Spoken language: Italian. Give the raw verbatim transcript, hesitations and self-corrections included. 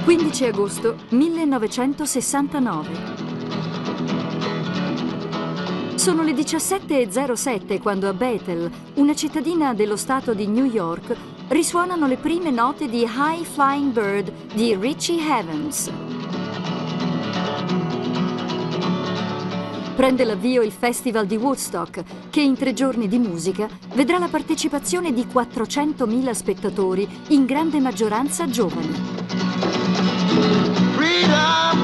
quindici agosto millenovecentosessantanove. Sono le diciassette e zero sette quando a Bethel, una cittadina dello stato di New York, risuonano le prime note di High Flying Bird di Richie Havens. Prende l'avvio il Festival di Woodstock, che in tre giorni di musica vedrà la partecipazione di quattrocentomila spettatori, in grande maggioranza giovani. Freedom!